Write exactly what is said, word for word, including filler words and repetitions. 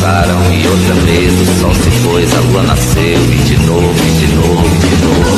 passaram e outra vez o sol se pôs, a lua nasceu e de novo, e de novo, e de novo.